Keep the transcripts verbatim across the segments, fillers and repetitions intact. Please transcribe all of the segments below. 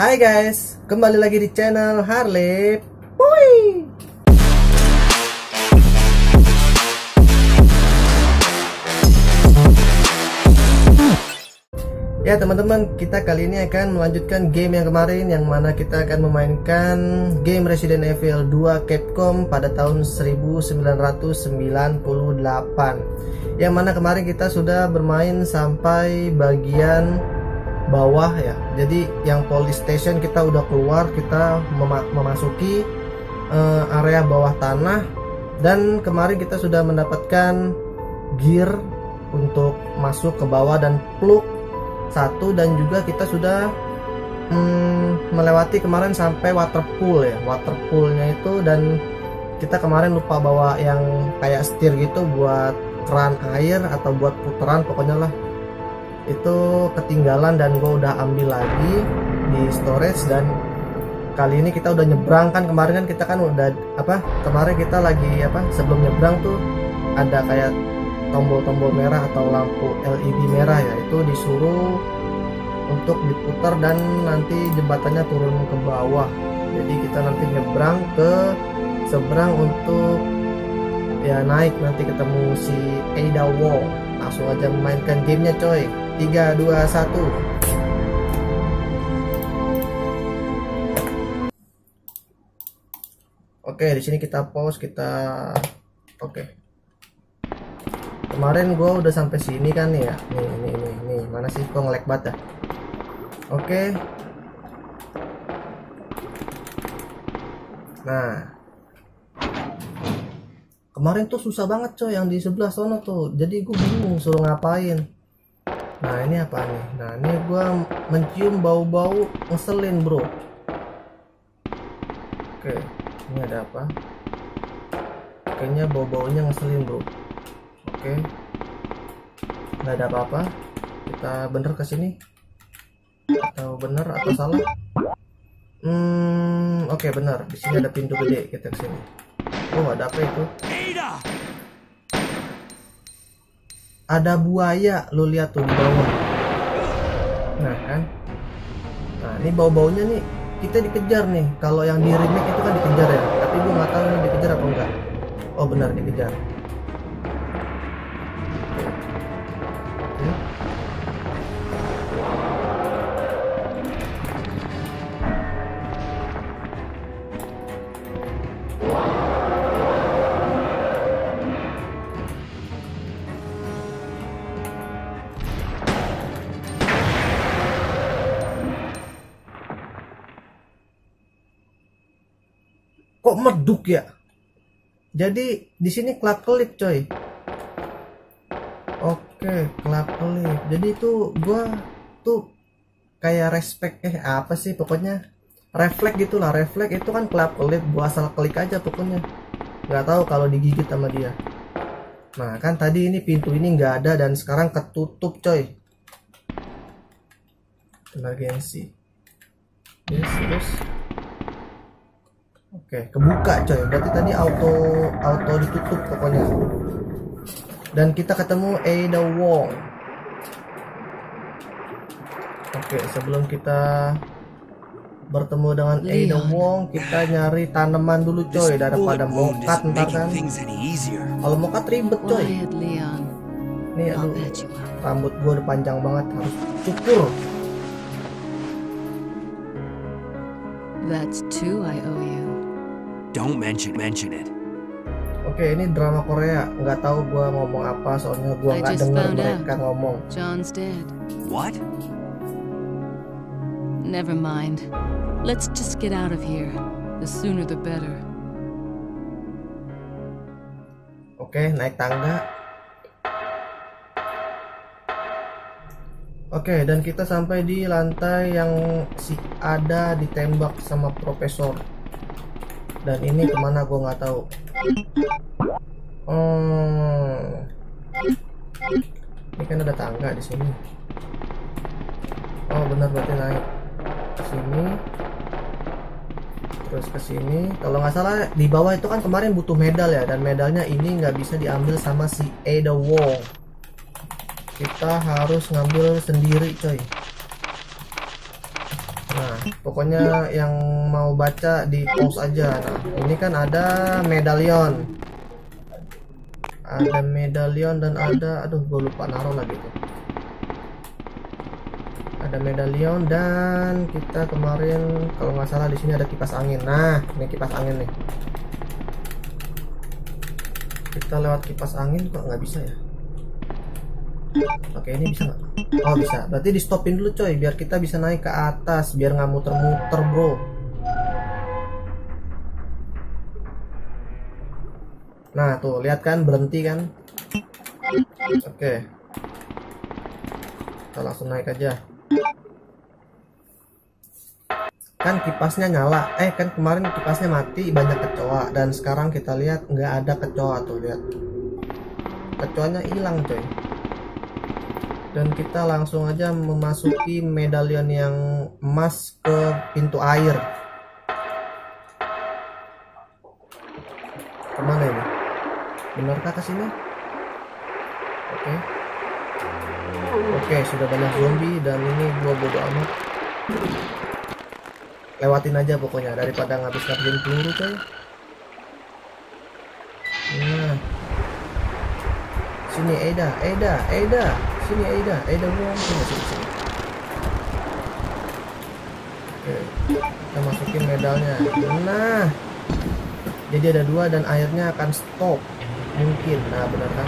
Hai guys, kembali lagi di channel Harley Puy. Ya teman-teman, kita kali ini akan melanjutkan game yang kemarin, yang mana kita akan memainkan game Resident Evil dua Capcom pada tahun seribu sembilan ratus sembilan puluh delapan. Yang mana kemarin kita sudah bermain sampai bagian bawah ya. Jadi yang police station kita udah keluar, kita mem memasuki uh, area bawah tanah, dan kemarin kita sudah mendapatkan gear untuk masuk ke bawah dan plug satu, dan juga kita sudah hmm, melewati kemarin sampai waterpool ya, waterpoolnya itu, dan kita kemarin lupa bawa yang kayak setir gitu buat keran air atau buat puteran, pokoknya lah itu ketinggalan dan gue udah ambil lagi di storage. Dan kali ini kita udah nyebrang, kan kemarin kan kita kan udah apa kemarin kita lagi apa sebelum nyebrang tuh ada kayak tombol-tombol merah atau lampu L E D merah ya, itu disuruh untuk diputar dan nanti jembatannya turun ke bawah. Jadi kita nanti nyebrang ke seberang untuk ya naik, nanti ketemu si Ada Wong. Langsung aja memainkan gamenya coy. Tiga, dua, satu. Oke, di sini kita pause, kita oke. Kemarin gue udah sampai sini kan ya. Nih, nih, nih, nih. Mana sih kok nge-lag banget ya? Oke. Nah, kemarin tuh susah banget coy yang di sebelah sono tuh. Jadi gue bingung suruh ngapain. Nah ini apa nih? Nah ini gue mencium bau-bau ngeselin bro. Oke, ini ada apa? Kayaknya bau-baunya ngeselin bro. Oke, nggak ada apa-apa. Kita bener ke sini atau bener atau salah? Hmm, oke bener. Di sini ada pintu gede, kita ke sini. Oh ada apa itu? Ada buaya, lo lihat tuh di bawah. Nah kan, nah ini bau-baunya nih, kita dikejar nih. Kalau yang di remake itu kan dikejar ya, tapi gue nggak tahu ini dikejar apa enggak. Oh benar dikejar. Oke. Oke. Kok meduk ya? Jadi di sini kelap kelip coy. Oke, kelap kelip. Jadi itu gua tuh kayak respect eh apa sih pokoknya refleks gitulah, refleks itu kan kelap kelip, gua asal klik aja pokoknya. Nggak tahu kalau digigit sama dia. Nah kan tadi ini pintu ini nggak ada dan sekarang ketutup coy. Emergency. Yes, terus. Oke, kebuka coy. Berarti tadi auto auto ditutup pokoknya. Dan kita ketemu Ada Wong. Oke, sebelum kita bertemu dengan Ada Wong, kita nyari tanaman dulu coy daripada mokat ntar kan. Kalau mokat ribet coy. Nih aduh, rambut gue udah panjang banget, harus cukur. That's two I owe you. Don't mention mention it. Oke, ini drama Korea. Nggak tahu gua ngomong apa, soalnya gua nggak denger mereka ngomong. John's dead. What? Never mind. Let's just get out of here. The sooner the better. Oke, naik tangga. Oke, dan kita sampai di lantai yang si Ada ditembak sama profesor. Dan ini kemana gue nggak tahu. Hmm. Ini kan ada tangga di sini. Oh benar, berarti naik ke sini, terus ke sini. Kalau nggak salah di bawah itu kan kemarin butuh medal ya, dan medalnya ini nggak bisa diambil sama si Ada Wong. Kita harus ngambil sendiri coy. Nah Pokoknya yang mau baca di pause aja. Nah, ini kan ada medalion. Ada medalion dan ada, aduh gue lupa naruh lagi tuh. Ada medalion dan kita kemarin kalau nggak salah di sini ada kipas angin. Nah, ini kipas angin nih. Kita lewat kipas angin kok nggak bisa ya? Oke, ini bisa nggak? Oh bisa. Berarti di stopin dulu coy, biar kita bisa naik ke atas, biar nggak muter-muter bro. Nah tuh lihat kan, berhenti kan? Oke, kita langsung naik aja. Kan kipasnya nyala, eh kan kemarin kipasnya mati, banyak kecoa, dan sekarang kita lihat nggak ada kecoa tuh, lihat kecoanya hilang coy. Dan kita langsung aja memasuki medalion yang emas ke pintu air. Kemana ini? Benarkah ke sini? Oke. Oke, sudah banyak zombie dan ini gua bodo amat. Lewatin aja pokoknya daripada ngabis-ngabisin peluru coy. Nah. Sini Ada, Ada, Ada. Sini Ada, Ada wong sini sini sini. Oke, kita masukin medalnya. Nah, jadi ada dua dan airnya akan stop mungkin. Nah benar kan?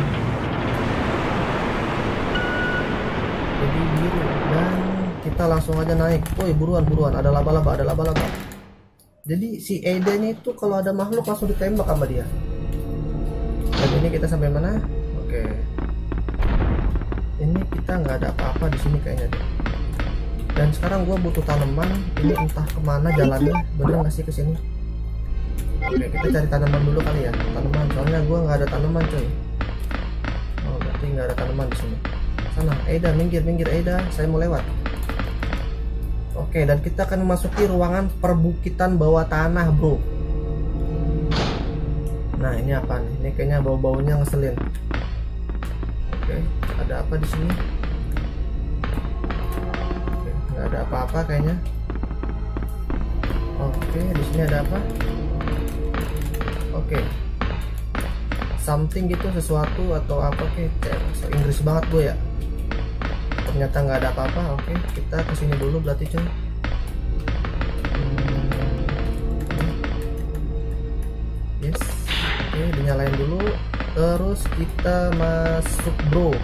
Jadi biru dan kita langsung aja naik. Woi buruan buruan, ada laba-laba, ada laba-laba. Jadi si Ada nya itu kalau ada makhluk langsung ditembak sama dia. Dan ini kita sampai mana? Oke. Ini kita nggak ada apa-apa di sini kayaknya deh. Dan sekarang gue butuh tanaman. Ini entah kemana jalannya, bener nggak sih ke sini? Oke, kita cari tanaman dulu kali ya. Tanaman, soalnya gue nggak ada tanaman coy. Oh berarti nggak ada tanaman di sini. Sana, Ada, minggir minggir Ada, saya mau lewat. Oke, dan kita akan memasuki ruangan perbukitan bawah tanah bro. Nah ini apa nih? Ini kayaknya bau-baunya ngeselin. Oke, ada apa di sini? Oke, nggak ada apa-apa kayaknya. Oke, di sini ada apa? Oke, something gitu, sesuatu atau apa? Oke, so Inggris banget gue ya. Ternyata nggak ada apa-apa. Oke, kita kesini dulu berarti cuy. Hmm. Yes, oke, dinyalain dulu. Terus kita masuk bro.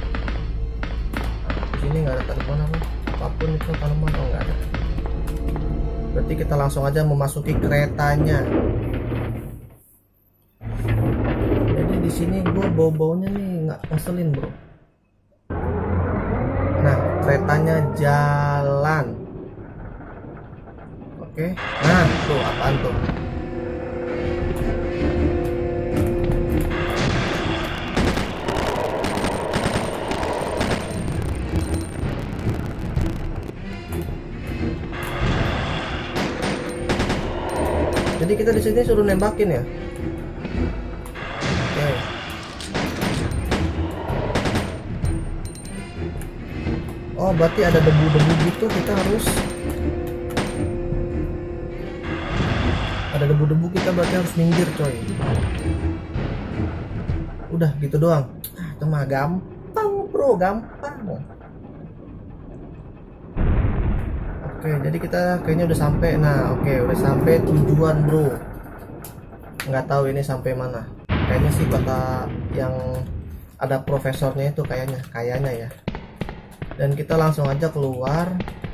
Di sini nggak ada tanaman apa, apapun itu tanaman. Oh nggak ada. Berarti kita langsung aja memasuki keretanya. Jadi di sini gue bau-baunya nih nggak ngeselin bro. Nah keretanya jalan. Oke. Nah tuh apaan tuh? Jadi kita di sini suruh nembakin ya. Oke. Oh, berarti ada debu-debu gitu, kita harus ada debu-debu kita berarti harus minggir coy. Udah gitu doang. Ah, itu mah gampang bro, gampang. Oke, jadi kita kayaknya udah sampai. Nah, oke, udah sampai tujuan, bro. Nggak tahu ini sampai mana. Kayaknya sih kota yang ada profesornya itu kayaknya, kayaknya ya. Dan kita langsung aja keluar.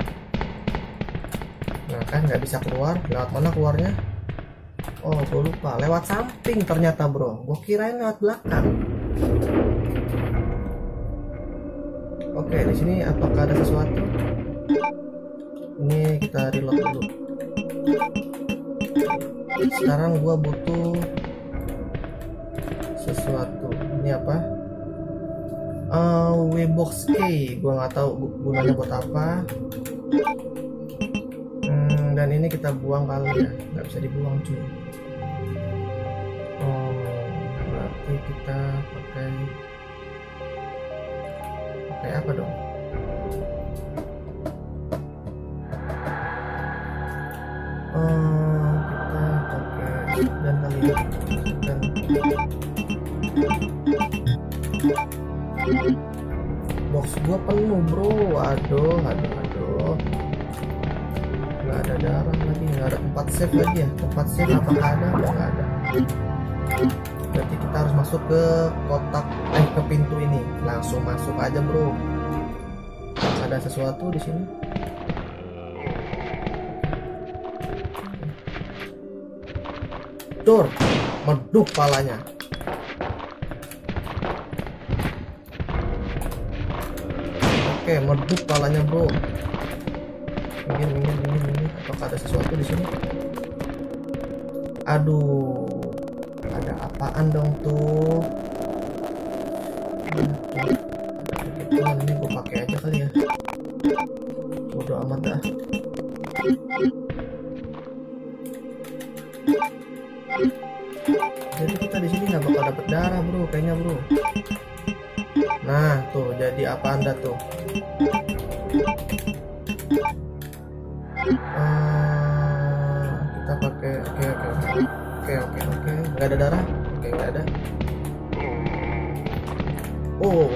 Nah, kan nggak bisa keluar. Lewat mana keluarnya? Oh, gue lupa. Lewat samping ternyata, bro. Gue kirain lewat belakang. Oke, di sini apakah ada sesuatu? Ini kita reload dulu. Sekarang gua butuh sesuatu. Ini apa? Uh, Webox key. Gua nggak tahu gunanya buat apa. Hmm, dan ini kita buang kali ya. Nggak bisa dibuang cuy. Oh, berarti kita pakai pakai apa dong? uh, kita pakai dan kali ini dan box gua penuh bro. Aduh aduh aduh, nggak ada darah lagi, nggak ada tempat save lagi ya. Tempat save apakah ada? Nggak ada. Berarti kita harus masuk ke kotak eh ke pintu ini. Langsung masuk aja bro. Ada sesuatu di sini. Dor, meduk palanya. Oke, meduk palanya bro. Minggir, minggir, minggir, minggir. Apakah ada sesuatu di sini? Aduh, ada apaan dong tuh? Nah, ini gue pakai aja kali ya. Bodo amat dah. Jadi kita di sini nggak bakal dapet darah bro, kayaknya bro. Nah tuh, jadi apa anda tuh? Uh, kita pakai, oke oke oke oke oke, nggak ada darah, oke nggak ada. Oh,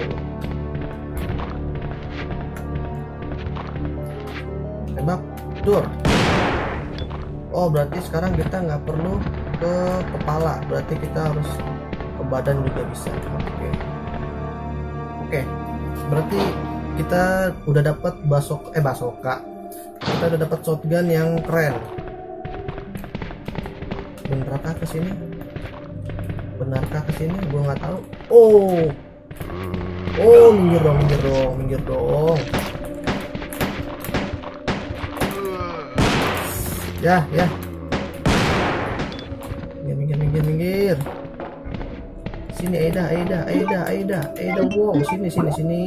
tembak, dur. Oh berarti sekarang kita nggak perlu ke kepala, berarti kita harus ke badan juga bisa. Oke oke, berarti kita udah dapat basok eh basoka kita udah dapat shotgun yang keren. Benarkah ke sini? Benarkah ke sini? Gua nggak tahu. Oh oh, minggir dong, minggir dong, minggir dong. Ya ya, minggir minggir minggir. Sini Aida, Aida, Aida, Aida, Aida Wong, sini sini sini.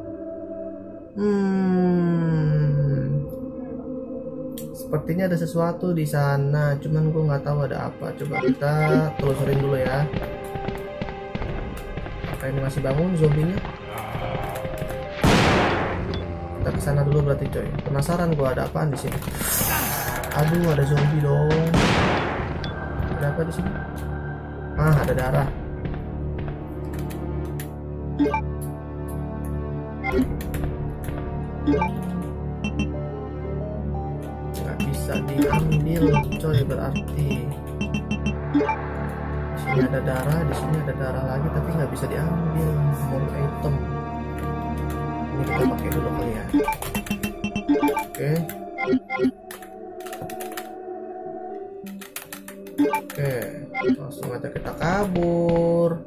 Hmm, sepertinya ada sesuatu di sana, cuman gue nggak tahu ada apa. Coba kita telusurin dulu ya. Apa ini masih bangun zombinya? Kita kesana dulu berarti coy. Penasaran gue ada apaan di sini. Aduh, ada zombie dong. Ada apa di sini? Ah, ada darah. Nggak bisa diambil, coy, berarti. Di sini ada darah, di sini ada darah lagi, tapi nggak bisa diambil. Mau item. Ini kita pakai dulu kali ya. Oke. Oke, langsung aja kita kabur.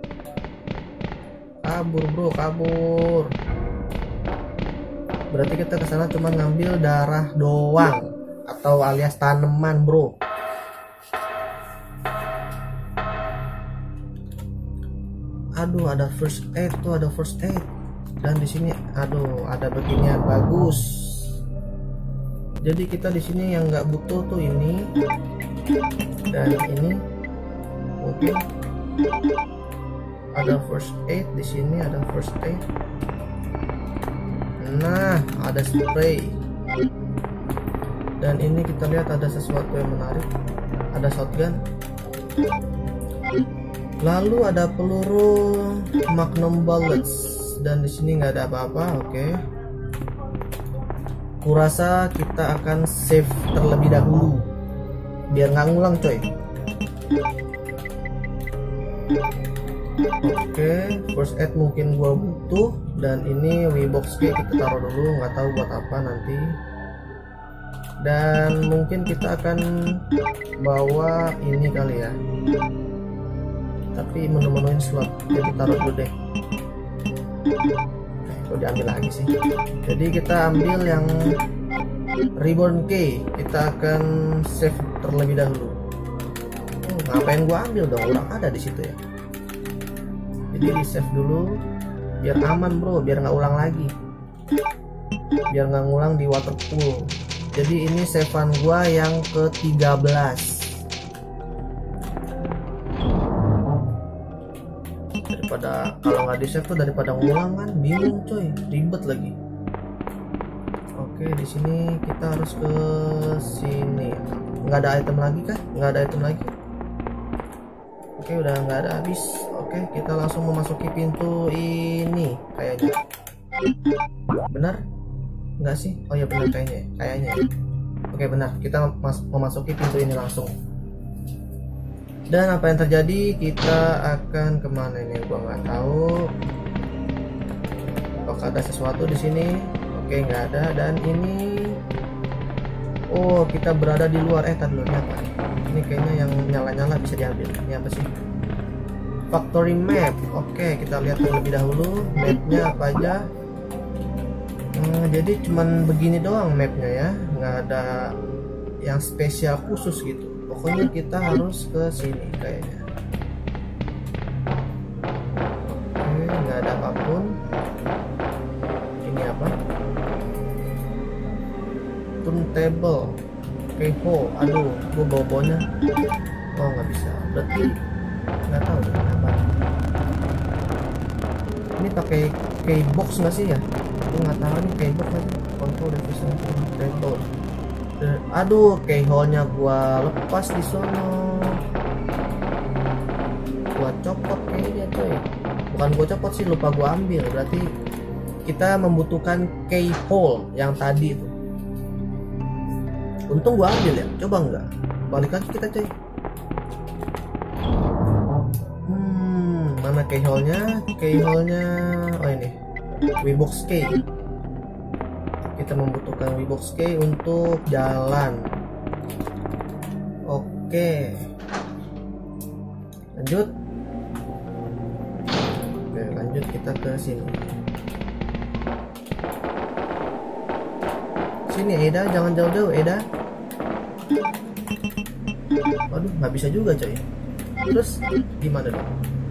Kabur bro, kabur. Berarti kita kesana cuma ngambil darah doang, atau alias tanaman bro. Aduh, ada first aid tuh, ada first aid. Dan di sini, aduh, ada beginian bagus. Jadi kita di sini yang nggak butuh tuh ini. Dan ini mungkin ada first aid di sini, ada first aid. Nah, ada spray. Dan ini kita lihat ada sesuatu yang menarik. Ada shotgun. Lalu ada peluru magnum bullets. Dan di sini nggak ada apa-apa. Oke. Kurasa kita akan save terlebih dahulu, biar nggak ngulang coy. Oke, first aid mungkin gua butuh. Dan ini Webox key kita taruh dulu, nggak tahu buat apa nanti. Dan mungkin kita akan bawa ini kali ya, tapi menu-menuin slot, jadi taruh dulu deh. Kok diambil lagi sih? Jadi kita ambil yang Reborn Key, kita akan save terlebih dahulu. Oh, ngapain gua ambil dong? Udah ada di situ ya. Jadi di save dulu, biar aman bro, biar nggak ulang lagi, biar nggak ngulang di water pool. Jadi ini savean gua yang ke tiga belas. Daripada kalau nggak di save tuh daripada ngulang kan, bingung coy, ribet lagi. Oke, di sini kita harus ke sini. nggak ada item lagi kah? Nggak ada item lagi. Oke, udah nggak ada, habis. Oke, kita langsung memasuki pintu ini kayaknya. Benar? Nggak sih? Oh ya benar kayaknya. Kayaknya. Oke benar. Kita memasuki pintu ini langsung. Dan apa yang terjadi? Kita akan kemana ini? Gua nggak tahu. Apakah ada sesuatu di sini? Oke, nggak ada. Dan ini, oh kita berada di luar. Eh, tadi dulu ini apa? Ini kayaknya yang nyala-nyala bisa diambil. Ini apa sih? Factory map. Oke, kita lihat terlebih dahulu mapnya apa aja. Hmm, jadi cuman begini doang mapnya ya, nggak ada yang spesial khusus gitu. Pokoknya kita harus ke sini kayaknya. Oke, nggak ada apapun. Ini apa? Turntable. Keyhole. Aduh, gua bawa bawanya. Oh nggak bisa. Berarti nggak tahu deh kenapa. Ini pakai keybox nggak sih ya? Aku nggak tahu nih keybox nggak sih. Control division keyboard. Aduh, keyhole-nya gua lepas di sono. Gua copot kayaknya coy. Bukan gua copot sih, lupa gua ambil. Berarti kita membutuhkan keyhole yang tadi itu. Untung gua ambil ya. Coba enggak. Balik lagi kita coy. Hmm, mana keyhole-nya? Keyhole-nya oh ini. Webox key. Kita membutuhkan Webox key untuk jalan. Oke, lanjut. Oke, lanjut kita ke sini. Sini Eda, jangan jauh-jauh Eda. Waduh, nggak bisa juga coy. Terus gimana dong?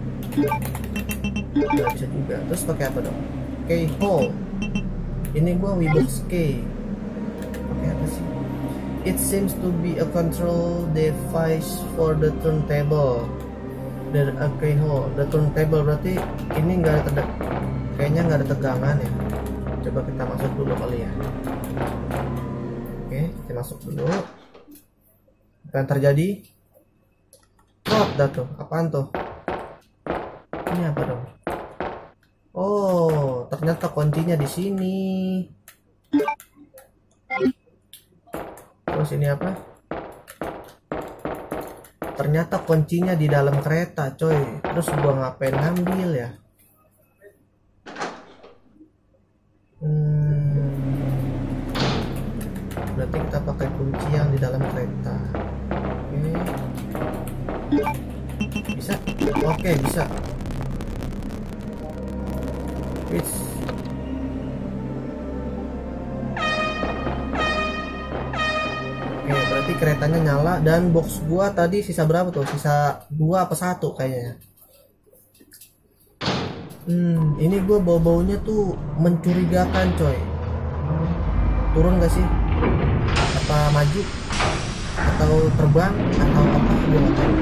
Nggak bisa juga. Terus pakai apa dong? Keyhole. Ini gua Webox key. Oke, apa sih? It seems to be a control device for the turntable. There a keyhole. The turntable berarti ini nggak ada, kayaknya nggak ada tegangan ya. Coba kita masuk dulu kali ya. Oke, kita masuk dulu. Apa yang terjadi? Oh, dah tuh. Apaan tuh? Ini apa dong? Oh, ternyata kuncinya di sini. Terus ini apa? Ternyata kuncinya di dalam kereta, coy. Terus gua ngapain ngambil ya? Hmm. Berarti kita pakai kunci yang di dalam kereta. Oke. Bisa? Oke, bisa. Oke, berarti keretanya nyala dan box gua tadi sisa berapa tuh? Sisa dua apa satu kayaknya. Hmm, ini gua bau-baunya tuh mencurigakan, coy. Turun gak sih? Apa maju? Atau terbang? Atau apa? Gua nggak tahu.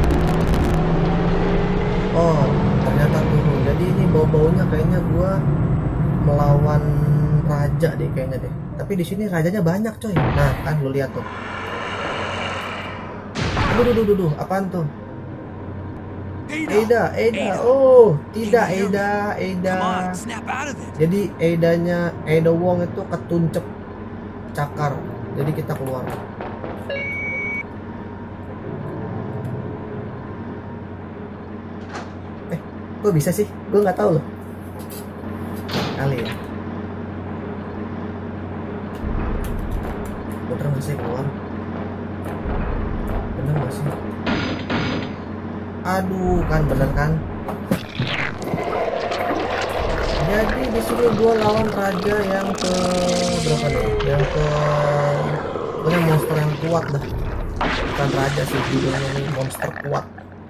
Oh, ternyata turun. Jadi ini bau-baunya kayaknya gua melawan raja deh kayaknya deh. Tapi di sini rajanya banyak coy. Nah kan lu lihat tuh. Aduh, duh, duh, duh, apaan tuh? Ada, Ada. Oh, tidak Ada, Ada. Jadi Adanya, Ada Wong itu ketuncep cakar. Jadi kita keluar. Gue bisa sih, gue nggak tahu loh. Kali ya. Bener nggak sih keluar? Bener nggak sih? Aduh, kan bener kan? Jadi di sini gue lawan raja yang ke berapa nih? Yang ke pokoknya monster yang kuat dah. Bukan raja sih, judulnya nih monster kuat.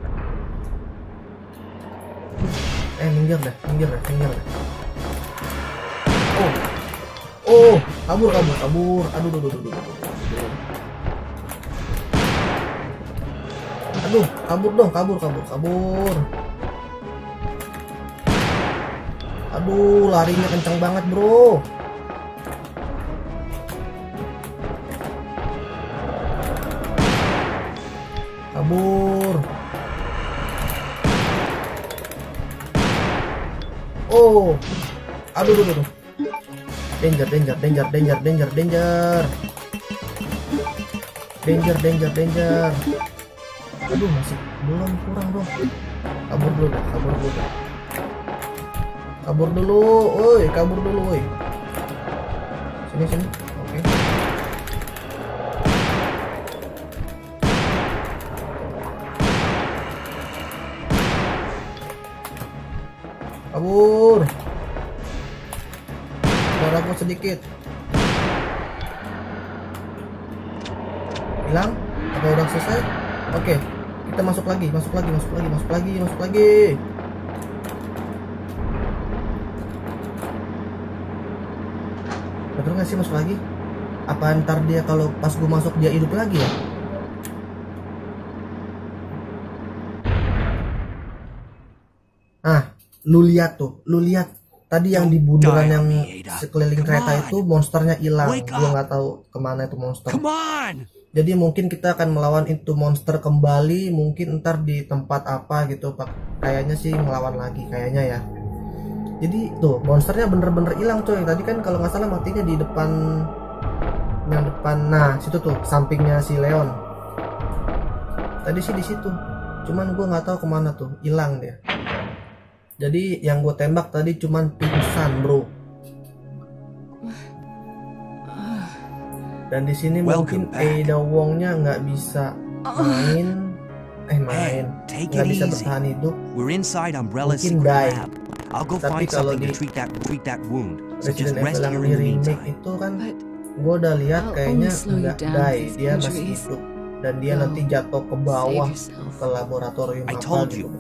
Eh minggir dah, minggir dah, minggir dah. Oh, oh, kabur, kabur, kabur. Aduh, aduh, aduh, aduh, aduh. Aduh, kabur dong, kabur, kabur, kabur. Aduh, larinya kencang banget, bro. kabur. Oh, aduh, aduh, aduh. Danger, danger, danger, danger, danger, danger. Danger, danger, danger. Aduh, masih belum, kurang bro. Kabur dulu, kabur dulu. Kabur dulu, woi, kabur dulu, woi. Sini, sini. Oke. Kabur. Darahku sedikit. Hilang? Apa udah selesai? Oke, kita masuk lagi, masuk lagi, masuk lagi, masuk lagi, masuk lagi. Betul nggak sih masuk lagi? Apa ntar dia kalau pas gue masuk dia hidup lagi ya? Ah, lu lihat tuh, lu lihat tadi yang di bundaran yang sekeliling kereta itu monsternya hilang. Gue nggak tahu kemana itu monster. Jadi mungkin kita akan melawan itu monster kembali, mungkin ntar di tempat apa gitu pak. Kayaknya sih ngelawan lagi kayaknya ya. Jadi tuh monsternya bener-bener hilang coy. Tadi kan kalau nggak salah matinya di depan, yang depan, nah situ tuh sampingnya si Leon. Tadi sih di situ. Cuman gue nggak tahu kemana tuh, hilang dia. Jadi yang gue tembak tadi cuman pingsan bro. Dan di sini mungkin Ada Wongnya nggak bisa main, eh main, nggak bisa bertahan hidup. Mungkin die. Tapi kalau di Resident Evil yang di remake itu kan, gue udah lihat kayaknya nggak die, dia masih hidup. Dan dia nanti jatuh ke bawah ke laboratorium apa gitu.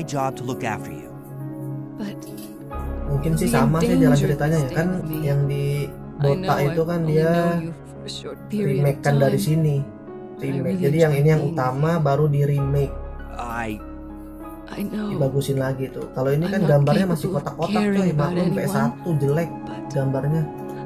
Mungkin sih sama sih jalan ceritanya ya kan, yang di Dota itu kan dia remake kan dari sini, remake. Jadi yang ini yang utama baru di remake, dibagusin lagi tuh. Kalau ini kan gambarnya masih kotak-kotak tuh, maklum P S satu jelek gambarnya.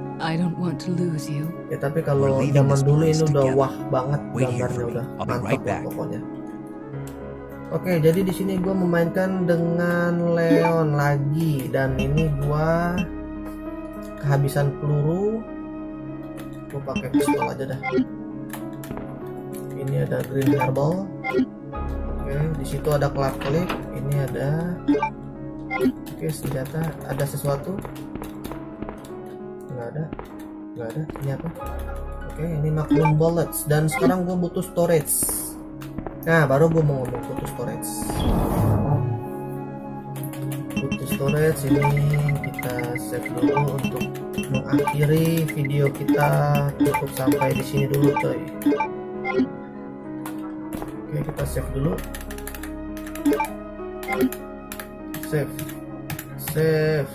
Ya tapi kalau zaman dulu ini udah wah banget gambarnya, udah mantap lah pokoknya. Oke, jadi di sini gue memainkan dengan Leon lagi, dan ini gue kehabisan peluru. Gue pakai pistol aja dah. Ini ada green herbal. Oke, di situ ada clap clip. Ini ada. Oke, senjata. Ada sesuatu? Nggak ada. Nggak ada. Ini apa? Oke, ini magnum bullets. Dan sekarang gue butuh storage. Nah, baru gue mau ngomong butuh storage. Butuh storage. Ini kita save dulu untuk mengakhiri video kita. Cukup sampai di sini dulu, coy. Oke, kita save dulu. Save. Save.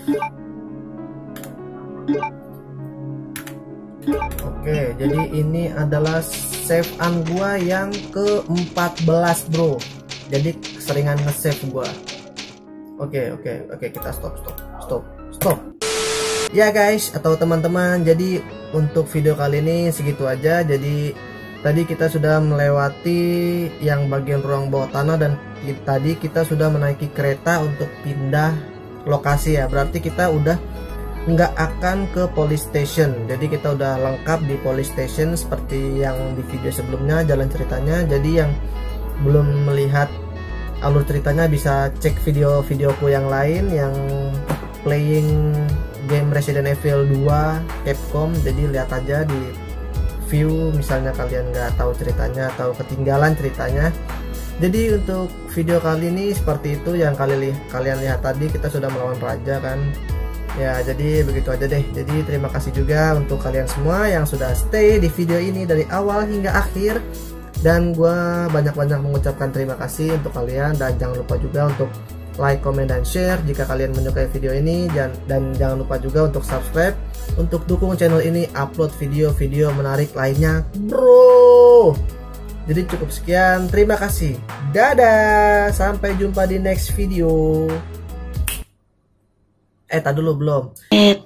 Oke, jadi ini adalah save-an gua yang ke empat belas, bro. Jadi seringan nge-save gua. Oke, oke, oke, kita stop, stop, stop, stop. Ya guys, atau teman-teman, jadi untuk video kali ini segitu aja. Jadi tadi kita sudah melewati yang bagian ruang bawah tanah, dan tadi kita sudah menaiki kereta untuk pindah lokasi ya. Berarti kita udah nggak akan ke police station. Jadi kita udah lengkap di police station seperti yang di video sebelumnya jalan ceritanya. Jadi yang belum melihat alur ceritanya bisa cek video-videoku yang lain yang playing game Resident Evil dua Capcom. Jadi lihat aja di view, misalnya kalian nggak tahu ceritanya atau ketinggalan ceritanya. Jadi untuk video kali ini seperti itu yang kali li kalian lihat tadi, kita sudah melawan raja kan ya. Jadi begitu aja deh. Jadi terima kasih juga untuk kalian semua yang sudah stay di video ini dari awal hingga akhir, dan gue banyak-banyak mengucapkan terima kasih untuk kalian. Dan jangan lupa juga untuk like, comment, dan share jika kalian menyukai video ini, dan, dan jangan lupa juga untuk subscribe untuk dukung channel ini upload video-video menarik lainnya, bro. Jadi cukup sekian, terima kasih, dadah, sampai jumpa di next video. Eh, tak dulu belum.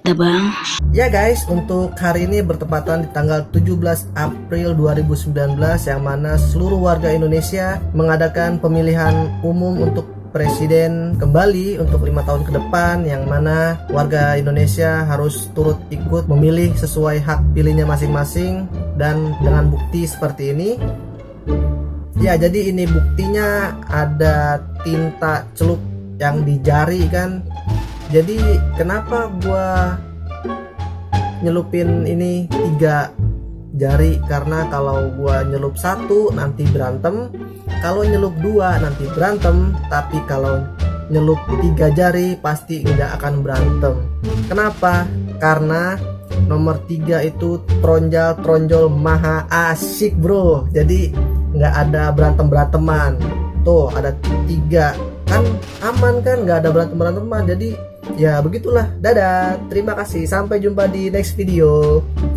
dah bang. Ya guys, untuk hari ini bertepatan di tanggal tujuh belas April dua ribu sembilan belas, yang mana seluruh warga Indonesia mengadakan pemilihan umum untuk presiden kembali untuk lima tahun ke depan, yang mana warga Indonesia harus turut ikut memilih sesuai hak pilihnya masing-masing dan dengan bukti seperti ini. Ya, jadi ini buktinya ada tinta celup yang di jari kan. Jadi kenapa gua nyelupin ini tiga jari? Karena kalau gua nyelup satu nanti berantem, kalau nyelup dua nanti berantem, tapi kalau nyelup tiga jari pasti tidak akan berantem. Kenapa? Karena nomor tiga itu tronjol tronjol maha asik bro. Jadi nggak ada berantem beranteman. Tuh ada tiga kan aman kan, nggak ada berantem beranteman. Jadi ya begitulah. Dadah, terima kasih, sampai jumpa di next video.